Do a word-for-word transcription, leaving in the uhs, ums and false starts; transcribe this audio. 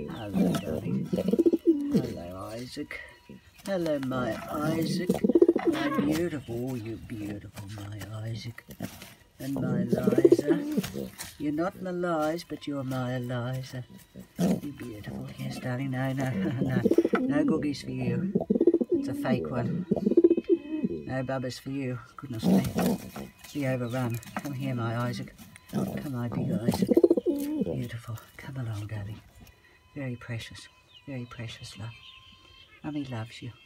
Hello, darling. Hello, Isaac. Hello, my Isaac. My beautiful, you beautiful, my Isaac. And my Eliza. You're not my Liz, but you're my Eliza. You beautiful. Yes, darling. No, no, no. No googies for you. It's a fake one. No bubbers for you. Goodness me. Be overrun. Come here, my Isaac. Come, my big Isaac. Beautiful. Come along, darling. Very precious. Very precious, love. Mummy loves you.